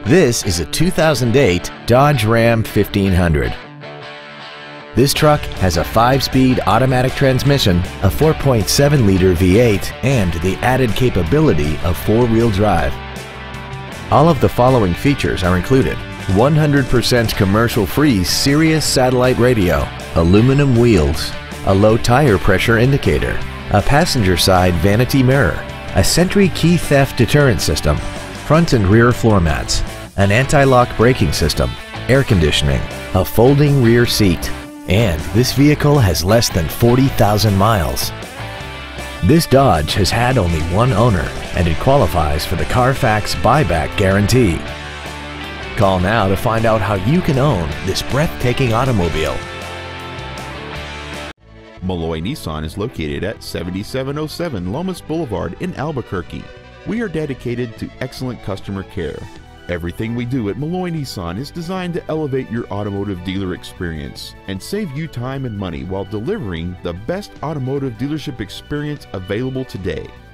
This is a 2008 Dodge Ram 1500. This truck has a 5-speed automatic transmission, a 4.7-liter V8, and the added capability of 4-wheel drive. All of the following features are included: 100% commercial-free Sirius satellite radio, aluminum wheels, a low tire pressure indicator, a passenger side vanity mirror, a Sentry key theft deterrent system, front and rear floor mats, an anti-lock braking system, air conditioning, a folding rear seat, and this vehicle has less than 40,000 miles. This Dodge has had only one owner and it qualifies for the Carfax buyback guarantee. Call now to find out how you can own this breathtaking automobile. Malloy Nissan is located at 7707 Lomas Boulevard in Albuquerque. We are dedicated to excellent customer care. Everything we do at Malloy Nissan is designed to elevate your automotive dealer experience and save you time and money while delivering the best automotive dealership experience available today.